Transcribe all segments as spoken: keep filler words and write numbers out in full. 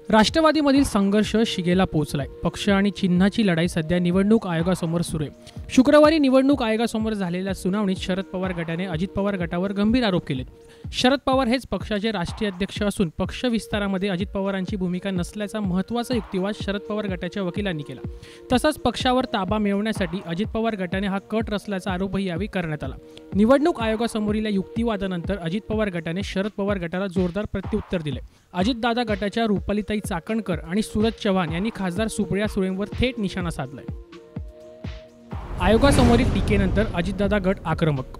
राष्ट्रवादीमधील संघर्ष शिगेला पोहोचलाय। पक्ष आणि चिन्हाची लढाई सध्या निवडणूक आयोगासमोर सुरू आहे। शुक्रवारी निवडणूक आयोगासमोर झालेल्या सुनावणीत शरद पवार गटाने अजित पवार गटावर गंभीर आरोप केलेत। शरद पवार हेच पक्षाचे राष्ट्रीय अध्यक्ष असून पक्ष विस्तारामध्ये अजित पवारांची भूमिका नसल्याचा महत्त्वाचा युक्तिवाद शरद पवार गटाच्या वकिलांनी केला। तसंच पक्षावर ताबा मिळवण्यासाठी अजित पवार गटाने हा कट रचल्याचा आरोपही यावेळी करण्यात आला। निवडणूक आयोगासमोरील युक्तिवादानंतर अजित पवार गटाने शरद पवार गटाला जोरदार प्रत्युत्तर दिले। अजितदादा गटाच्या रुपालीताई चाकणकर आणि सूरज चव्हाण यांनी खासदार सुप्रिया सुळेंवर थेट निशाणा साधलाय। आयोगासमोरील टीकेनंतर अजितदादा गट आक्रमक।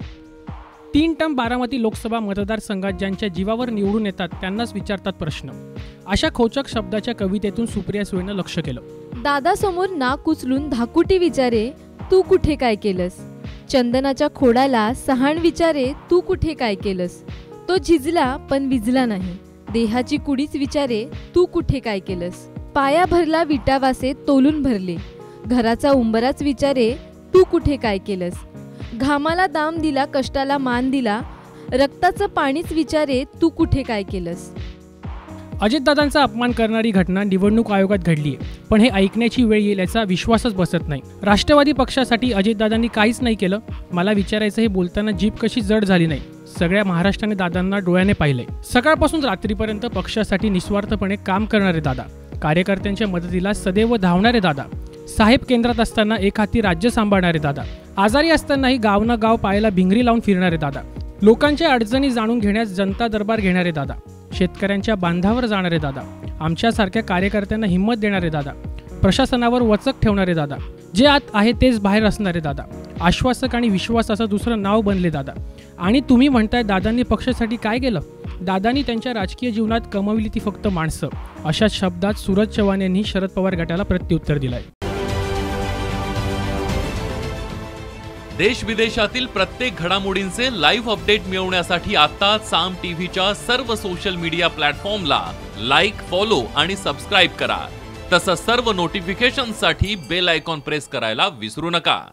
तीन टर्म बारामती लोकसभा मतदारसंघात ज्यांच्या जीवावर निवडून येतात त्यांनाच विचारतात प्रश्न, अशा खोचक शब्दाच्या कवितेतून सुप्रिया सुळेंना लक्ष केलं। दादा समोर नाक उचलून धाकुटी विचारे, तू कुठे काय केलंस? चंदनाच्या खोडाला सहाण विचारे, तू कुठे काय केलंस? तो झिजला पण विजला नाही, देहाची कुडीच विचारे, तू कुठे काय केलंस? पाया भरला विटावासे तोलून भरले, घराचा उंबराच विचारे, तू कुठे काय केलंस? घामाला दाम दिला, कष्टाला मान दिला, रक्ताचं पाणीच विचारे, तू कुठे काय केलंस? अजितदादांचा अपमान करणारी घटना निवडणूक आयोगात घडली आहे, पण हे ऐकण्याची वेळ येईल याचा विश्वासच बसत नाही। राष्ट्रवादी पक्षासाठी अजितदादांनी काहीच नाही केलं। मला विचारायचं हे बोलताना जीभ कशी जड झाली नाही। सगळ्या महाराष्ट्राने दादांना डोळ्याने पाहिलंय। सकाळपासून रात्रीपर्यंत पक्षासाठी निस्वार्थपणे काम करणारे दादा, कार्यकर्त्यांच्या मदतीला सदैव धावणारे दादा, साहेब केंद्रात असताना एक हाती राज्य सांभाळणारे दादा, आजारी असतानाही गावना गाव पायाला भिंगरी लावून फिरणारे दादा, लोकांच्या अडचणी जाणून घेण्यास जनता दरबार घेणारे दादा, शेतकऱ्यांच्या बांधावर जाणारे दादा, आमच्यासारख्या कार्यकर्त्यांना हिंमत देणारे दादा, प्रशासनावर वचक ठेवणारे दादा, जे आत आहे तेच बाहेर असणारे दादा, आश्वासक आणि विश्वासाचं दुसरं नाव बनले दादा। आणि तुम्ही म्हणताय दादांनी पक्षासाठी काय केलं? दादांनी त्यांच्या राजकीय जीवनात कमवली ती फक्त माणसं, अशा शब्दात सूरज चव्हाण यांनी शरद पवार गटाला प्रत्युत्तर दिलंय। देश विदेशातील प्रत्येक घडामोडींचे लाईव्ह अपडेट मिळवण्यासाठी आता साम टीव्हीच्या सर्व सोशल मीडिया प्लॅटफॉर्मला लाईक, फॉलो आणि सबस्क्राईब करा। तसंच सर्व नोटिफिकेशनसाठी बेल आयकॉन प्रेस करायला विसरू नका।